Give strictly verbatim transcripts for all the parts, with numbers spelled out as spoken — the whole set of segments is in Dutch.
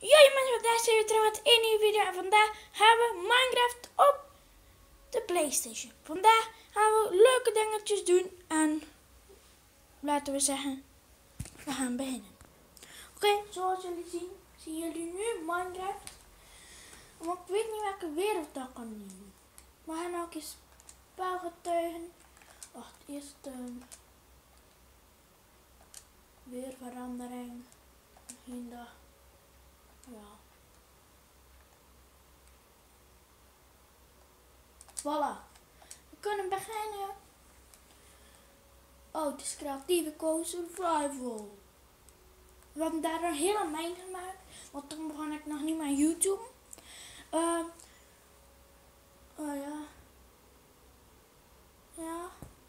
Yo mensen, vandaag zijn we terug met een nieuwe video en vandaag gaan we Minecraft op de PlayStation. Vandaag gaan we leuke dingetjes doen en laten we zeggen, we gaan beginnen. Oké, okay, zoals jullie zien, zien jullie nu Minecraft. Maar ik weet niet welke wereld dat kan nemen. We gaan ook eens spelgetuigen. Wacht, eerst um, weerverandering. Geen dag. Ja. Voilà. We kunnen beginnen. Oh, het is creatieve code survival. We hebben daar een hele mijn gemaakt. Want toen begon ik nog niet met YouTube. Uh, oh ja. Ja.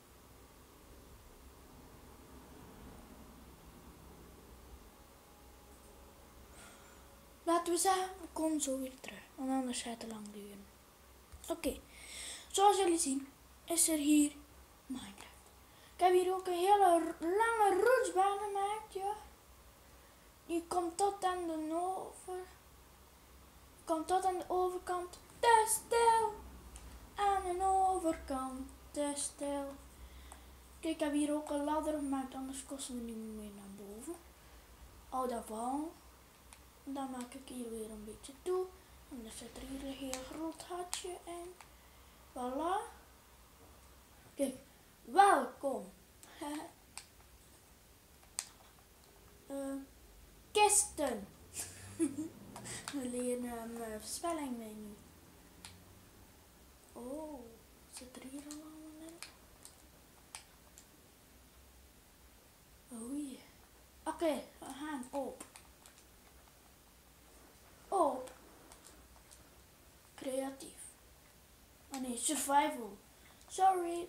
Laten we zeggen, we komen zo weer terug. Want anders gaat het te lang duren. Oké. Okay. Zoals jullie zien, is er hier Minecraft. Ik heb hier ook een hele lange roetsbaan gemaakt, ja. Die komt tot aan de over. Komt tot aan de overkant. Te stil. Aan de overkant. Te stil. Kijk, ik heb hier ook een ladder gemaakt, anders kosten we niet meer naar boven. Oh, dat val. Dan maak ik hier weer een beetje toe. En dan zit er hier een heel groot hartje in. Voilà. Kijk, welkom. uh, kisten. We leren een uh, spelling mee nu. Oh, zit er hier allemaal in? Oh ja. Yeah. Oké, okay, we gaan op. Op. Creatief. Oh nee, survival. Sorry.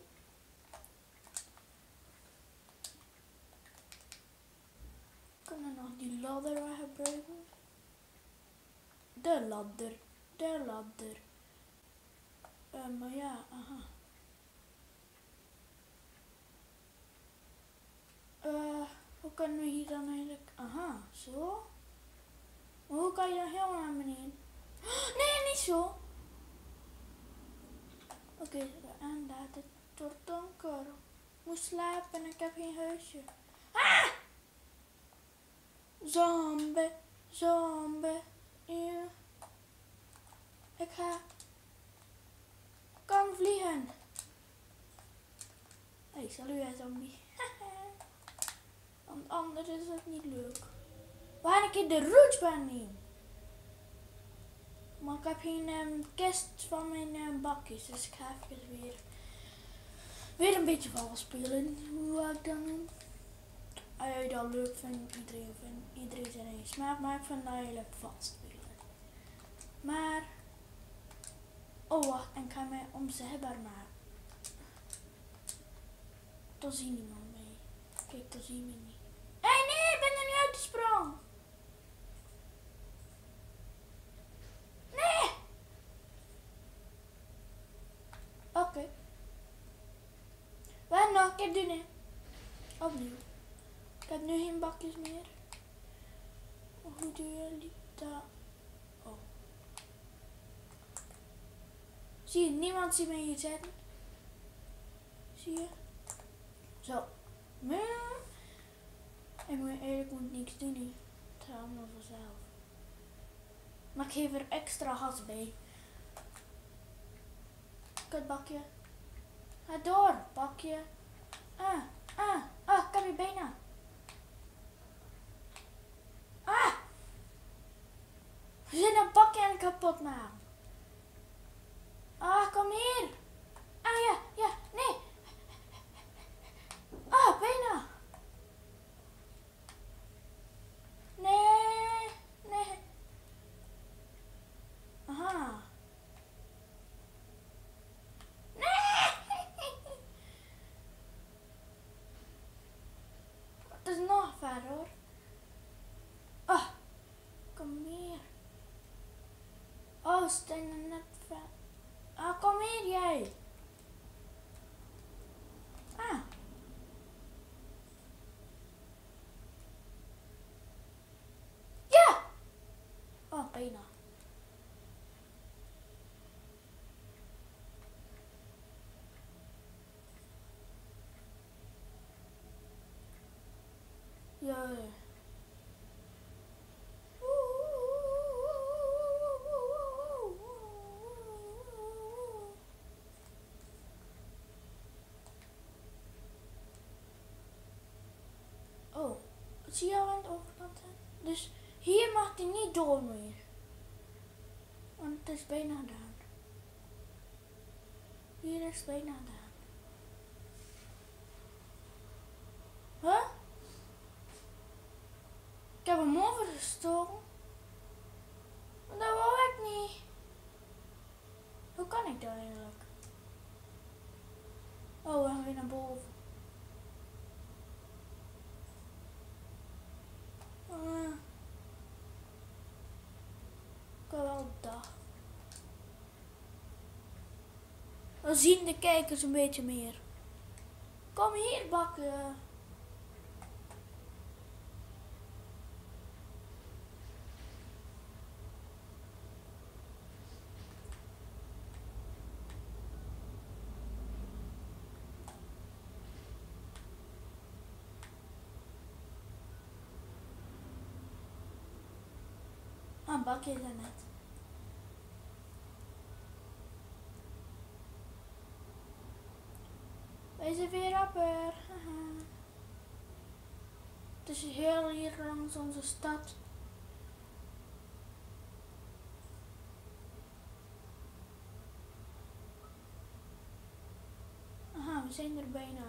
Kunnen we nog die ladder gebruiken? De ladder. De ladder. Uh, maar ja, aha. Uh, hoe kunnen we hier dan eigenlijk? Aha, zo. Maar hoe kan je dan helemaal naar beneden? Nee, niet zo. Oké, okay, en laat het tot donker. Ik moet slapen en ik heb geen huisje. Ah! Zombie, zombie. Ja. Ik ga. Kan vliegen. Hey, salut zombie. Want anders is het niet leuk. We gaan een keer de roetsbaan nemen. Maar ik heb geen um, kist van mijn um, bakjes, dus ik ga even weer, weer een beetje vals spelen. Hoe ga ik dan doen? Als je dat leuk vindt, iedereen vindt, iedereen zijn eigen smaak, maar ik vind dat eigenlijk vals spelen. Maar, oh wacht, en ik ga mij onzichtbaar maken. Dan zie niemand mij. Kijk, dan zie je me niet. Hé hey, nee, ik ben er niet uitgesprongen. Oké. Okay. We gaan nog een keer doen, hè. Opnieuw. Ik heb nu geen bakjes meer. Hoe doen jullie dat? Oh. Zie je, niemand ziet mij hier zitten. Zie je? Zo. Ik moet eigenlijk moet niks doen, hè. Het gaat allemaal vanzelf. Maar ik geef er extra gas bij. Kut bakje. Ga door, bakje. Ah, ah, ah, ik heb je bijna. Ah! We zijn een bakje aan het kapot maken. Ah, kom hier. Ah ja, ja, nee. Ah, bijna. Nee, nee. Aha. Het is nog ver hoor. Ah, kom hier. Oh, staan er net ver. Ah, kom hier jij. Ah. Ja. bijna. Ja. Oh, zie je al aan de overkant zijn? Dus hier mag hij niet door meer. Want het is bijna gedaan. Hier is het bijna gedaan. Huh? Ik heb hem overgestoken. Maar dat wou ik niet. Hoe kan ik dat eigenlijk? Oh, we gaan weer naar boven. Uh, ik kan wel dat. Dan zien de kijkers een beetje meer. Kom hier bakken. Ah, een bakje is er net. Wij zijn weer rapper. Het is heel hier langs onze stad. Aha, we zijn er bijna.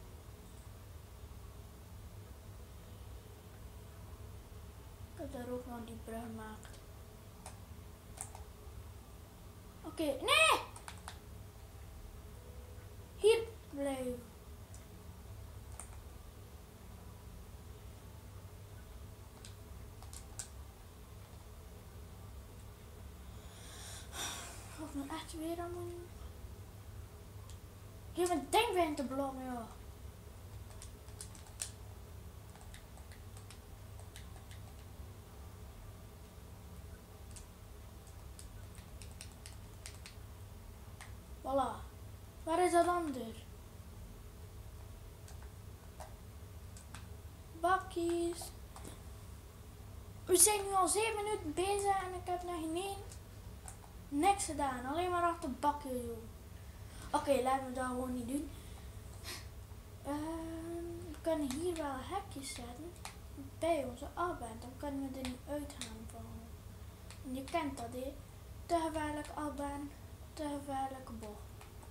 Ik heb daar ook nog die brug gemaakt. Oké, okay. Nee! Hier blijven. Of me echt weer aan doen. Ik heb een denkbeeld te blokken, joh. Voilà. Waar is dat ander? Bakjes. We zijn nu al zeven minuten bezig en ik heb nog geen niks gedaan. Alleen maar achter bakjes doen. Oké, okay, laten we dat gewoon niet doen. Uh, we kunnen hier wel hekjes zetten. Bij onze achtbaan. Dan kunnen we er niet uitgaan van. En je kent dat, hè? Te gevaarlijke achtbaan. Te gevaarlijke bocht.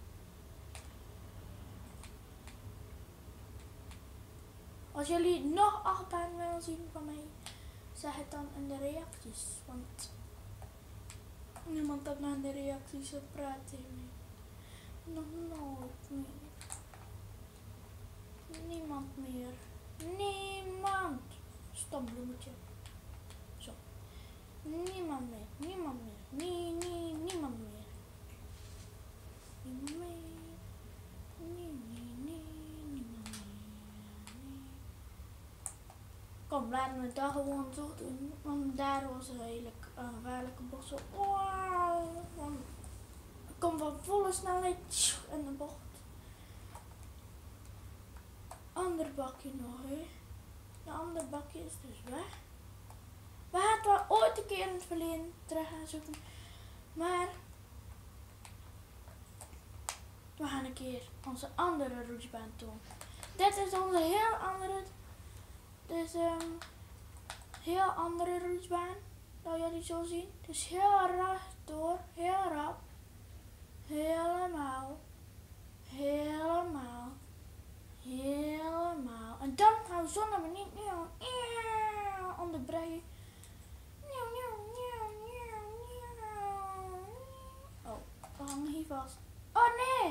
Als jullie nog achtbaan willen zien van mij, zeg het dan in de reacties. Want niemand had naar de reacties gepraat tegen mij. Nog nooit meer. Niemand meer. Niemand. Stambloemetje. Zo. Niemand meer. Niemand meer. Nee, nee, niemand meer. Niemand meer. Nee, nee, nee. Niemand meer. Nee. Kom, laten we dat gewoon zo doen. Want daar was een hele uh, gevaarlijke bocht. Zo. Wow. Ik kom van volle snelheid in de bocht. Ander bakje nog, hè. De andere bakje is dus weg. We gaan het wel ooit een keer in het verleden terug gaan zoeken. Maar we gaan een keer onze andere roetsbaan doen. Dit is onze heel andere. Dit is een heel andere roetsbaan. Dat jullie zo zien. Het is heel recht door. Heel rap. Helemaal. Helemaal. Helemaal. En dan gaan we zo naar beneden. Onderbreken. Oh, we hangen hier vast. Oh nee!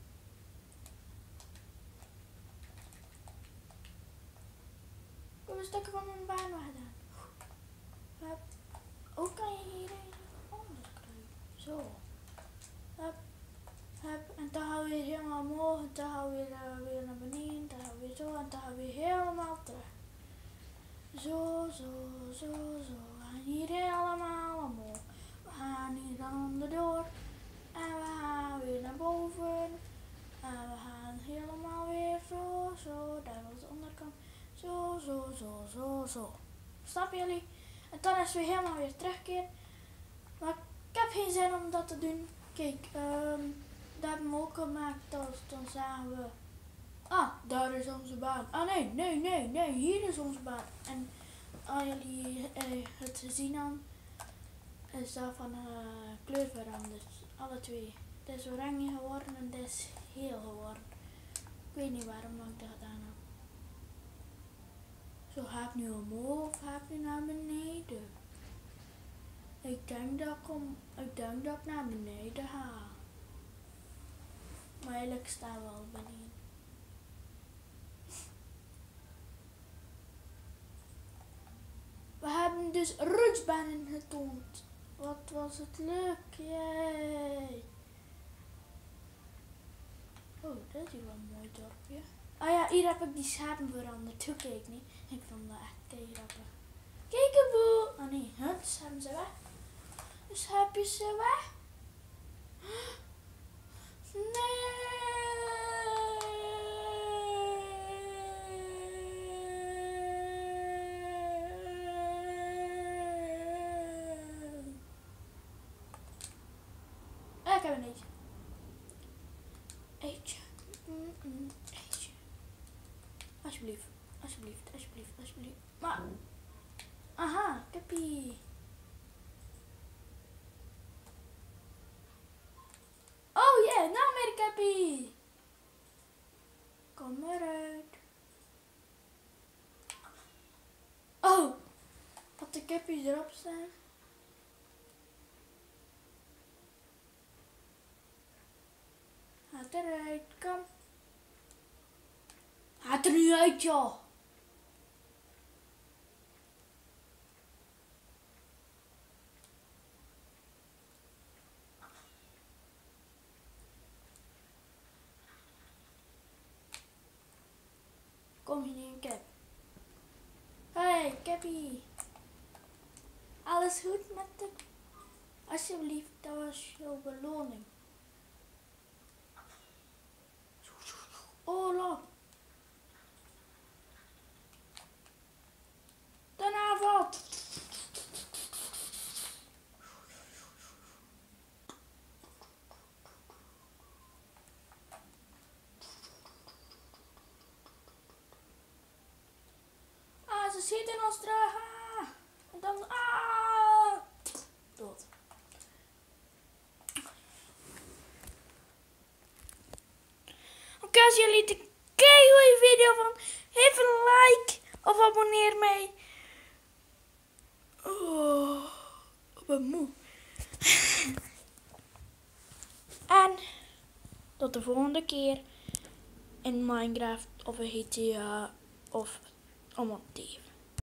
Ik heb een stukje van mijn baan weggedaan. Hup. Hoe kan je hier onder kruipen? Zo. Hup. Hup. En dan gaan we weer helemaal omhoog. En dan gaan we weer, uh, weer naar beneden. Dan gaan we weer zo. En dan gaan we weer helemaal terug. Zo, zo, zo, zo. En hier helemaal omhoog. Snappen jullie? En dan is weer helemaal weer terugkeer. Maar ik heb geen zin om dat te doen. Kijk, um, dat hebben we ook gemaakt. Dus dan zagen we... Ah, daar is onze baan. Ah nee, nee, nee, nee. Hier is onze baan. En als jullie eh, het gezien hebben, is dat van uh, kleur veranderd. Alle twee. Het is oranje geworden en het is geel geworden. Ik weet niet waarom ik dat gedaan heb. Zo gaat nu omhoog of gaat nu naar beneden? Ik denk dat ik, om, ik denk dat ik naar beneden ga. Maar eigenlijk staan we al beneden. We hebben dus rutschbanen getoond. Wat was het leuk, yay! Oh, dat is hier wel een mooi dorpje. Ah ja, hier heb ik die schapen veranderd. Hoe kijk niet? Ik vond dat echt kei grappig. Kijk een boel! Oh nee, huts hebben ze weg. De schaapjes zijn weg. Ik heb een eetje. Eetje. Mm -mm. Eetje. Alsjeblieft. Alsjeblieft. Alsjeblieft. Alsjeblieft. Maar. Aha. Kippie. Oh yeah. Nou meer kippie. Kom eruit. Oh. Dat de kippies erop staan. Gaat eruit, kom. Gaat er nu uit, joh. Kom hier een kip. Hey, kippie. Alles goed met de... Alsjeblieft, dat was jouw beloning. Oh, la. Daarna wat? Ah, ze schieten ons terug. Ah. En dan... Ah. Dood. Oké, als jullie de keigoeie video van, geef een like of abonneer mij. Oh, ik ben moe. En tot de volgende keer in Minecraft of een G T A of om op T V.